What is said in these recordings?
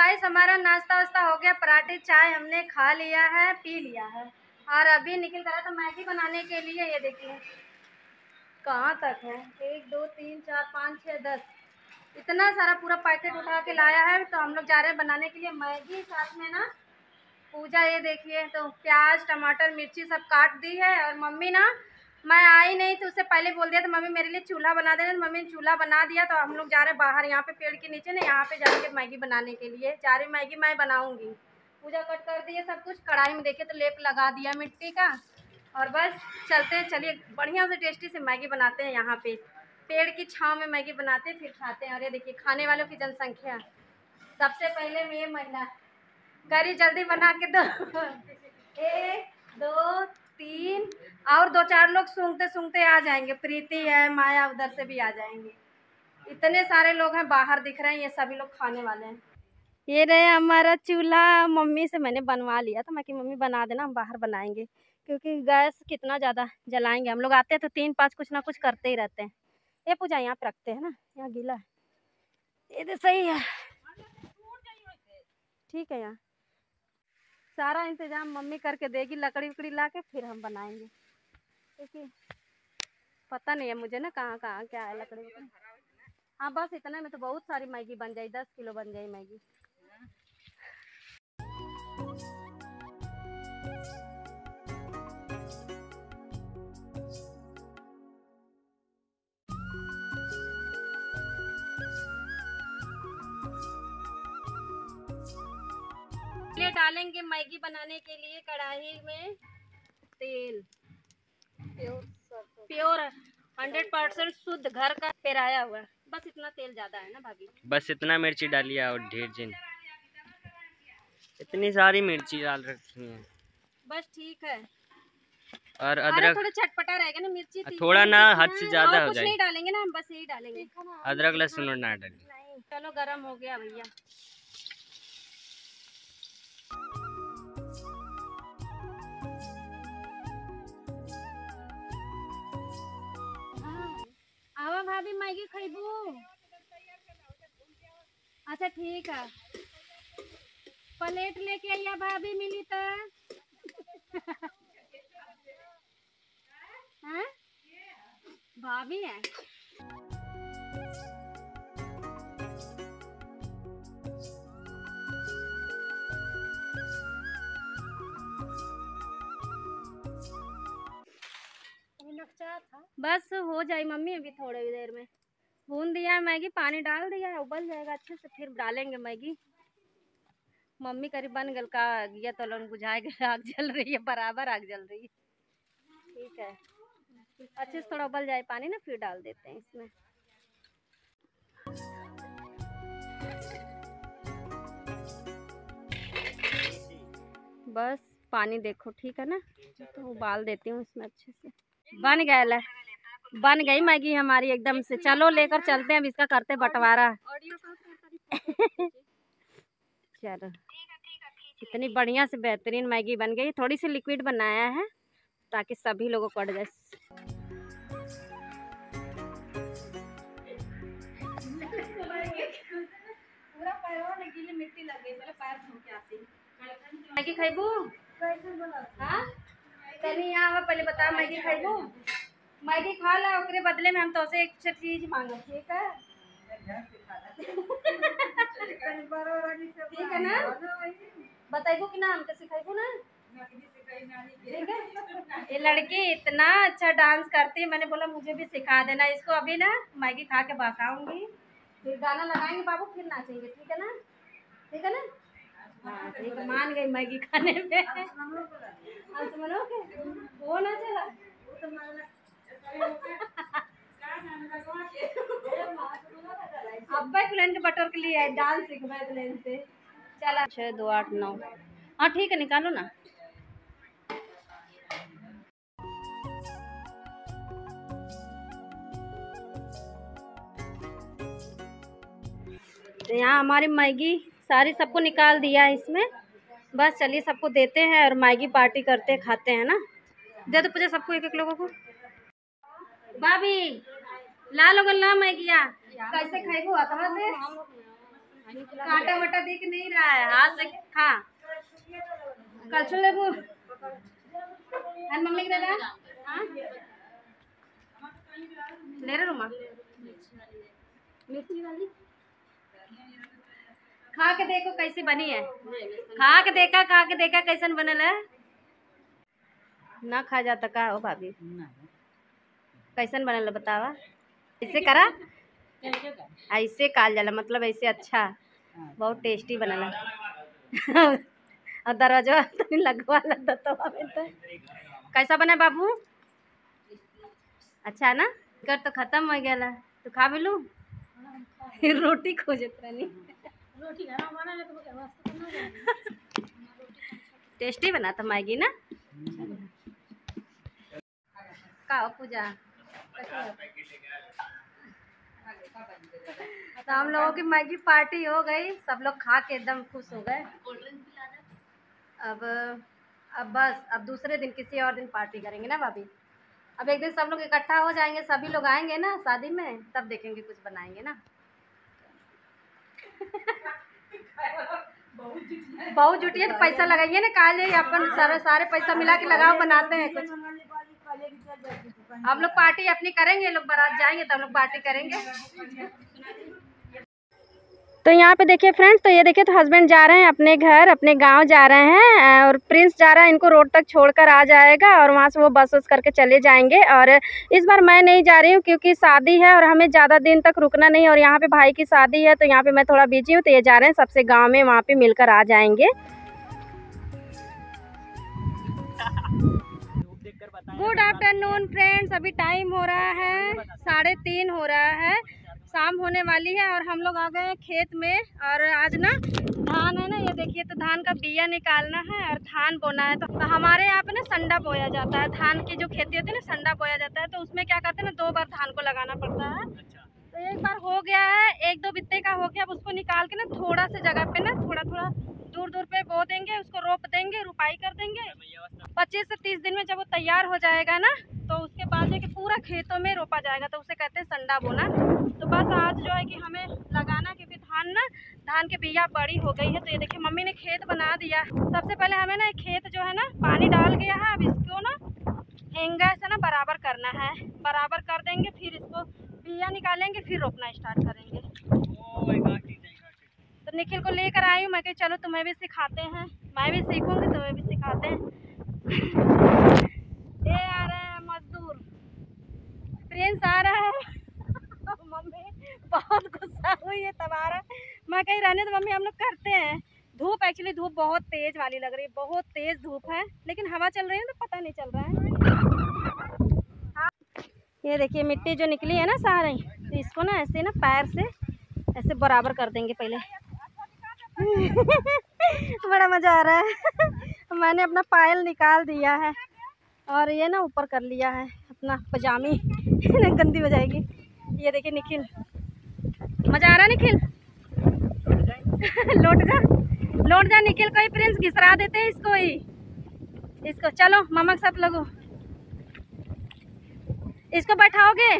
Guys हमारा नाश्ता वास्ता हो गया, पराठे चाय हमने खा लिया है, पी लिया है और अभी निकल कर तो मैगी बनाने के लिए। ये देखिए कहाँ तक है, 1 2 3 4 5 6 10 इतना सारा पूरा पैकेट उठा के लाया है। तो हम लोग जा रहे हैं बनाने के लिए मैगी, साथ में ना पूजा। ये देखिए तो प्याज टमाटर मिर्ची सब काट दी है। और मम्मी ना, मैं आई नहीं तो उससे पहले बोल दिया तो मम्मी मेरे लिए चूल्हा बना देना। तो मम्मी ने चूल्हा बना दिया। तो हम लोग जा रहे हैं बाहर, यहाँ पे पेड़ के नीचे ना, यहाँ पे जाएंगे मैगी बनाने के लिए। जा रही मैगी मैं बनाऊंगी। पूजा कट कर दी है सब कुछ, कढ़ाई में देखिए तो लेप लगा दिया मिट्टी का। और बस चलते हैं, चलिए बढ़िया से टेस्टी से मैगी बनाते हैं। यहाँ पे पेड़ की छाँव में मैगी बनाते हैं, फिर खाते हैं। और ये देखिए खाने वालों की जनसंख्या, सबसे पहले मैं महिला करी जल्दी बना के दो। 1 2 3 और 2 4 लोग सूंघते सूंघते आ जाएंगे। प्रीति है, माया उधर से भी आ जाएंगे। इतने सारे लोग हैं बाहर दिख रहे हैं, ये सभी लोग खाने वाले हैं। ये रहे हमारा चूल्हा, मम्मी से मैंने बनवा लिया था। मैं कि मम्मी बना देना, हम बाहर बनाएंगे क्योंकि गैस कितना ज़्यादा जलाएंगे। हम लोग आते हैं तो 3 5 कुछ ना कुछ करते ही रहते हैं। ये पूजा यहाँ पे रखते हैं ना, यहाँ गीला है। ये तो सही है, ठीक है। यहाँ सारा इंतजाम मम्मी करके देगी, लकड़ी उकड़ी ला के फिर हम बनाएंगे क्योंकि पता नहीं है मुझे ना कहाँ कहाँ क्या है लकड़ी उकड़ी। हाँ बस इतना में तो बहुत सारी मैगी बन जाए, 10 किलो बन जाए मैगी। ये डालेंगे मैगी बनाने के लिए कढ़ाई में तेल, प्योर 100% शुद्ध घर का पेराया हुआ। बस इतना तेल ज्यादा है ना भाभी? बस इतना मिर्ची डालिए और ढेर जिन इतनी सारी मिर्ची डाल रखी है, बस ठीक है। और अदरक थोड़ा चटपटा रहेगा ना, मिर्ची थोड़ा ना हद से ज्यादा हो कुछ जाए। नहीं डालेंगे ना, हम बस यही डालेंगे। अदरक लहसुन ना डालिए। नहीं चलो गरम हो गया भैया। आवा भाभी मैगी खइबू? अच्छा ठीक है, प्लेट लेके आइया भाभी, मिली तो। हैं? भाभी है। बस हो जाए मम्मी, अभी थोड़ी देर में भून दिया है मैगी, पानी डाल दिया है, उबल जाएगा अच्छे से फिर डालेंगे मैगी। मम्मी करीब बन गल का गया तो लोन बुझाएगा, आग जल रही है, बराबर आग जल रही है। ठीक है, अच्छे से थोड़ा उबल जाए पानी ना, फिर डाल देते हैं इसमें। बस पानी देखो ठीक है ना, तो उबाल देती हूँ इसमें अच्छे से। बन गया, बन गई मैगी हमारी एकदम से। चलो लेकर चलते हैं, अब इसका करते बंटवारा। चलो, इतनी बढ़िया से बेहतरीन मैगी बन गई। थोड़ी सी लिक्विड बनाया है ताकि सभी लोगों को पड़ जाए। पूरा पैरों में गीली मिट्टी लग गई, चलो पैर धो के आती। मैगी खाइबू? हाँ तनी यहाँ पहले बता, मैगी खाइबू? मैगी खा ला, उसके बदले में हम तो से एक चीज मांगो, ठीक है? ठीक है ना, बताइबू कि ना, हमके सिखाइबू ना, ठीक है? ये लड़की इतना अच्छा डांस करती है, मैंने बोला मुझे भी सिखा देना इसको। अभी ना मैगी खा के बकाऊंगी, फिर गाना लगाएंगे बाबू, फिर नाचेंगे, ठीक है ना? ठीक है ना? हाँ ठीक है, मान गई मैगी खाने में। वो ना चला अब्बा प्लेन के बटर के लिए डांस सीखना प्लेन से। चला 6 2 8 9, हाँ ठीक है, निकालो ना। तो यहाँ हमारी मैगी सारी सबको निकाल दिया है इसमें। बस चलिए सबको देते हैं और मैगी पार्टी करते खाते हैं ना। दे दो पूजा सबको, एक एक लोगों को। भाभी ला लोगन ला मैगिया, कैसे खाइबू? हाथवा से? कांटा वाटा दिख नहीं रहा है, हाथ से खा। कलछुल लेबू मम्मी के दादा ले रहे रुमा मिर्ची वाली खा के देखो कैसी बनी है। खा के देखा कैसन बनल है। ना खा जाता का हो भाभी, कैसन बनल है बतावा। ऐसे करा, ऐसे काल जाला मतलब ऐसे अच्छा, बहुत टेस्टी बनल है। और दरवाजा तो लगवा लग तो कैसा बना बाबू? अच्छा ना? कर तो खत्म हो गया तो खा भी लू। रोटी खोजत रहनी। टेस्टी बना था मैगी ना। का हो पूजा? तो हम लोगों की मैगी पार्टी हो गई, सब लोग खा के एकदम खुश हो गए। अब बस अब दूसरे दिन किसी और दिन पार्टी करेंगे ना भाभी। अब एक दिन सब लोग इकट्ठा हो जाएंगे, सभी लोग आएंगे ना शादी में, तब देखेंगे कुछ बनाएंगे ना। बहुत जुटी है तो पैसा लगाइए ना, काले अपन सारे पैसा मिला के लगाओ, बनाते हैं कुछ। हम लोग पार्टी अपनी करेंगे, लोग बारात जाएंगे तो हम लोग पार्टी करेंगे। तो यहाँ पे देखिए फ्रेंड्स, तो ये देखिए तो हस्बैंड जा रहे हैं अपने घर, अपने गांव जा रहे हैं, और प्रिंस जा रहा है इनको रोड तक छोड़कर आ जाएगा, और वहाँ से वो बस करके चले जाएंगे। और इस बार मैं नहीं जा रही हूँ क्योंकि शादी है और हमें ज़्यादा दिन तक रुकना नहीं, और यहाँ पे भाई की शादी है तो यहाँ पे मैं थोड़ा बिजी हूँ। तो ये जा रहे हैं सबसे गाँव में, वहाँ पे मिलकर आ जाएंगे। गुड आफ्टरनून फ्रेंड्स, अभी टाइम हो रहा है 3:30 हो रहा है, शाम होने वाली है, और हम लोग आ गए हैं खेत में। और आज ना धान है ना, ये देखिए तो धान का बिया निकालना है और धान बोना है। तो हमारे यहाँ पे ना संडा बोया जाता है, धान की जो खेती होती है ना संडा बोया जाता है। तो उसमें क्या करते हैं ना, 2 बार धान को लगाना पड़ता है। तो एक बार हो गया है, 1-2 बित्ते का हो गया। अब उसको निकाल के ना थोड़ा सा जगह पे ना थोड़ा दूर पे बो देंगे, उसको रोप देंगे, रुपाई कर देंगे। 25 से 30 दिन में जब वो तैयार हो जाएगा ना, तो उसके बाद है कि पूरा खेतों में रोपा जाएगा, तो उसे कहते हैं संडा बोना। तो बस आज जो है कि हमें लगाना, क्योंकि धान के बिया बड़ी हो गई है। तो ये देखिए मम्मी ने खेत बना दिया। सबसे पहले हमें ना खेत जो है ना पानी डाल गया है, अब इसको ना हेंगा से ना बराबर करना है, बराबर कर देंगे, फिर इसको बिया निकालेंगे, फिर रोपना स्टार्ट करेंगे। तो निखिल को लेकर आई हूँ, मैं कही चलो तुम्हें भी सिखाते हैं, मैं भी सीखूंगी तुम्हें भी सिखाते हैं। ये आ रहे हैं मजदूर, प्रिंस आ रहा है। मम्मी बहुत गुस्सा हुई है तब आ रहा है। मैं कहीं रहने तो मम्मी हम लोग करते हैं। धूप एक्चुअली धूप बहुत तेज वाली लग रही है, बहुत तेज धूप है, लेकिन हवा चल रही है तो पता नहीं चल रहा है। हाँ। ये देखिए मिट्टी जो निकली है ना सारी, तो इसको ना ऐसे ना पैर से ऐसे बराबर कर देंगे पहले। बड़ा मजा आ रहा है। मैंने अपना पायल निकाल दिया है और ये ना ऊपर कर लिया है अपना पजामी। गंदी हो जाएगी। ये देखिए निखिल, मजा आ रहा है निखिल। लौट जा निखिल को ही प्रिंस घिसरा देते हैं इसको ही। इसको चलो मामा के साथ लगो, इसको बैठाओगे।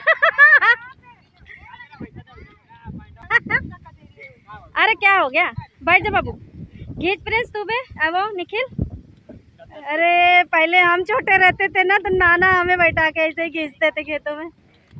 अरे क्या हो गया, बैठ जा बाबू। घीच प्रिंस तू बे, अब निखिल। अरे पहले हम छोटे रहते थे ना, तो नाना हमें बैठा के ऐसे ही घींचते थे खेतों में।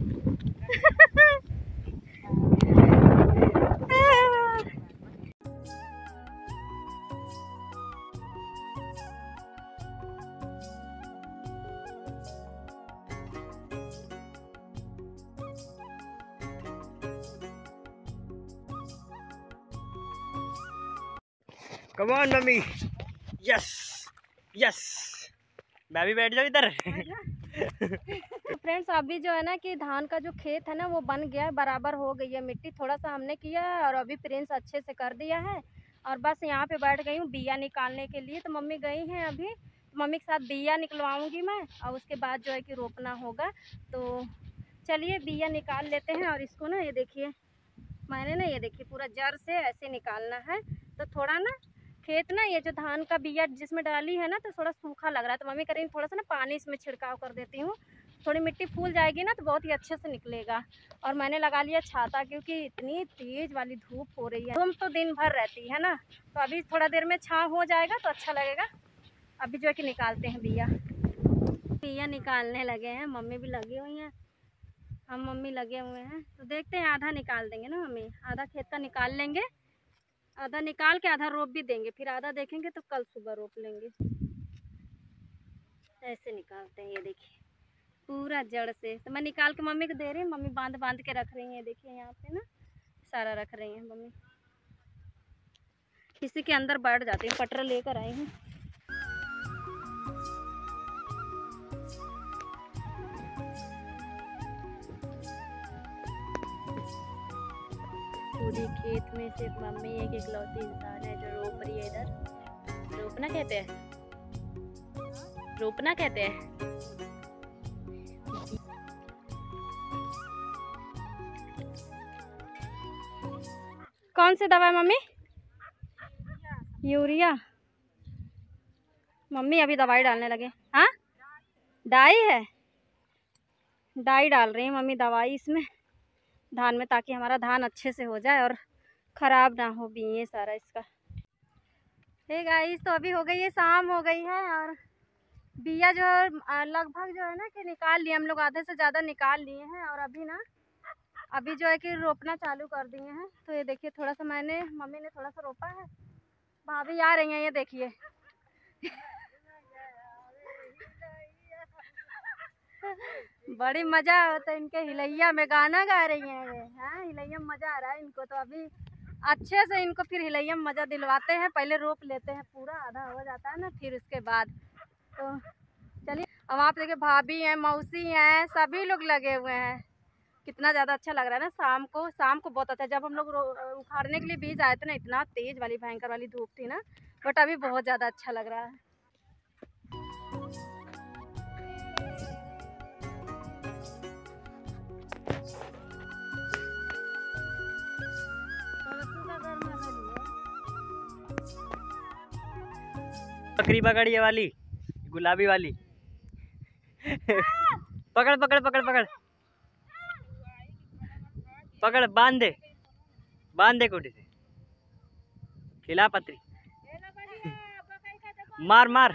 Come on mummy, yes yes. मैं भी बैठ जाऊँ इधर। फ्रेंड्स अभी जो है ना कि धान का जो खेत है ना वो बन गया, बराबर हो गई है मिट्टी, थोड़ा सा हमने किया है और अभी प्रिंस अच्छे से कर दिया है। और बस यहाँ पे बैठ गई हूँ बिया निकालने के लिए। तो मम्मी गई हैं अभी, तो मम्मी के साथ बिया निकलवाऊँगी मैं, और उसके बाद जो है कि रोपना होगा। तो चलिए बिया निकाल लेते हैं। और इसको ना ये देखिए मैंने ना ये देखिए पूरा जड़ से ऐसे निकालना है। तो थोड़ा ना खेत ना ये जो धान का बिया जिसमें डाली है ना, तो थोड़ा सूखा लग रहा है। तो मम्मी कह रही थोड़ा सा ना पानी इसमें छिड़काव कर देती हूँ, थोड़ी मिट्टी फूल जाएगी ना तो बहुत ही अच्छे से निकलेगा। और मैंने लगा लिया छाता, क्योंकि इतनी तेज़ वाली धूप हो रही है। धूप तो दिन भर रहती है ना, तो अभी थोड़ा देर में छाँव हो जाएगा तो अच्छा लगेगा। अभी जो है कि निकालते हैं बिया। बिया निकालने लगे हैं, मम्मी भी लगी हुई हैं, हम मम्मी लगे हुए हैं। तो देखते हैं, आधा निकाल देंगे ना मम्मी, आधा खेत का निकाल लेंगे, आधा निकाल के आधा रोप भी देंगे, फिर आधा देखेंगे तो कल सुबह रोप लेंगे। ऐसे निकालते हैं, ये देखिए पूरा जड़ से। तो मैं निकाल के मम्मी को दे रही हूँ, मम्मी बांध बांध के रख रही हैं। देखिए यहाँ पे ना सारा रख रही हैं मम्मी। किसी के अंदर बैठ जाती हूँ, पटरा लेकर आई हूँ। पूरी खेत में सिर्फ मम्मी एक इकलौती इंसान है जो रोप रही है। इधर रोपना कहते हैं, रोपना कहते हैं। कौन सी दवा है मम्मी? यूरिया। मम्मी अभी दवाई डालने लगे। हाँ, डाई है, डाई डाल रही है मम्मी दवाई इसमें धान में, ताकि हमारा धान अच्छे से हो जाए और ख़राब ना हो भी ये सारा इसका। हे गाइस, तो अभी हो गई है शाम हो गई है, और बिया जो लगभग जो है ना कि निकाल लिए हम लोग, आधे से ज़्यादा निकाल लिए हैं। और अभी जो है कि रोपना चालू कर दिए हैं। तो ये देखिए थोड़ा सा मम्मी ने थोड़ा सा रोपा है। भाभी आ रही हैं, ये देखिए बड़ी मज़ा आता है इनके हिलैया में, गाना गा रही हैं ये। हाँ, हिलैया में मज़ा आ रहा है इनको। तो अभी अच्छे से इनको फिर हिलैया में मज़ा दिलवाते हैं। पहले रोप लेते हैं, पूरा आधा हो जाता है ना, फिर उसके बाद। तो चलिए, अब आप देखिए भाभी हैं, मौसी हैं, सभी लोग लगे हुए हैं। कितना ज़्यादा अच्छा लग रहा है ना शाम को बहुत अच्छा। जब हम लोग उखाड़ने के लिए बीज आए थे ना, इतना तेज़ वाली भयंकर वाली धूप थी ना, बट अभी बहुत ज़्यादा अच्छा लग रहा है। बकरी पकड़, ये वाली गुलाबी वाली पकड़ पकड़ पकड़ पकड़ पकड़, बांध दे कोटी से, खिला पत्री, मार मार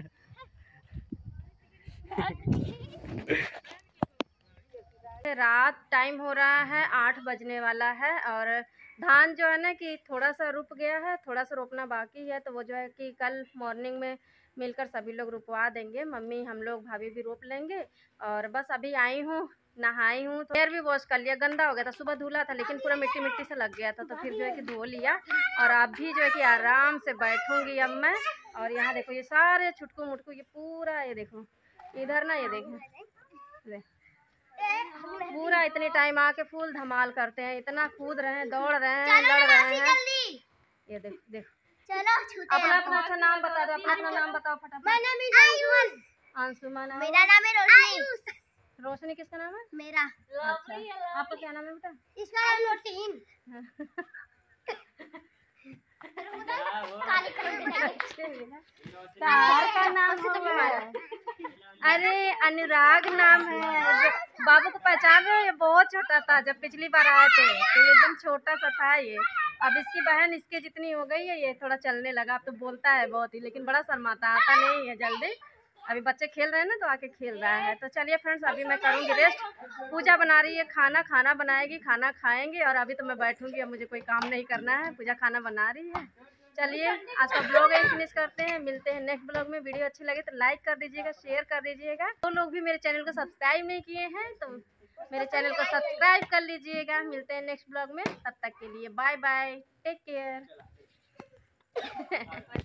रात टाइम हो रहा है, 8 बजने वाला है। और धान जो है ना कि थोड़ा सा रुक गया है, थोड़ा सा रोपना बाकी है। तो वो जो है कि कल मॉर्निंग में मिलकर सभी लोग रुकवा देंगे। मम्मी, हम लोग, भाभी भी रोप लेंगे। और बस अभी आई हूँ, नहाई हूँ, तो हेयर भी वॉश कर लिया। गंदा हो गया था, सुबह धुला था लेकिन पूरा मिट्टी मिट्टी से लग गया था, तो फिर जो है कि धो लिया। और अभी जो है कि आराम से बैठूँगी अब मैं। और यहाँ देखो ये सारे छुटकू मुटकू, ये पूरा, ये देखो इधर ना, ये देखो पूरा इतने टाइम आके फुल धमाल करते हैं, इतना कूद रहे हैं, दौड़ रहे हैं, लड़ रहे हैं। ये देखो चलो, अपना अपना अच्छा नाम बता दो, अपना नाम बताओ फटाफट। अंशुमन। मेरा नाम है रोशनी। रोशनी किसका नाम है? मेरा। अच्छा, आपका क्या नाम है बेटा? इसका नाम रोटीन। का नाम है, अरे अनुराग नाम है। बाबू को पहचान रहे हो? ये बहुत छोटा था जब पिछली बार आए थे, तो ये एकदम छोटा सा था ये। अब इसकी बहन इसके जितनी हो गई है, ये थोड़ा चलने लगा। अब तो बोलता है बहुत ही, लेकिन बड़ा शर्माता, आता नहीं है जल्दी। अभी बच्चे खेल रहे हैं ना, तो आके खेल रहा है। तो चलिए फ्रेंड्स, अभी मैं करूँगी रेस्ट। पूजा बना रही है खाना बनाएगी, खाना खाएंगे। और अभी तो मैं बैठूंगी, अब मुझे कोई काम नहीं करना है, पूजा खाना बना रही है। चलिए आज का ब्लॉग यही फिनिश करते हैं, मिलते हैं नेक्स्ट ब्लॉग में। वीडियो अच्छी लगे तो लाइक कर दीजिएगा, शेयर कर दीजिएगा। तो लोग भी मेरे चैनल को सब्सक्राइब नहीं किए हैं तो मेरे चैनल को सब्सक्राइब कर लीजिएगा। मिलते हैं नेक्स्ट ब्लॉग में, तब तक के लिए बाय बाय, टेक केयर।